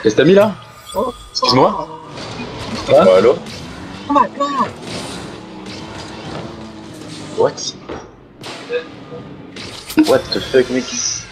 Qu'est-ce que t'as mis là? Excuse-moi. Quoi? Ouais, allô? Oh my god! What? What the fuck, mec?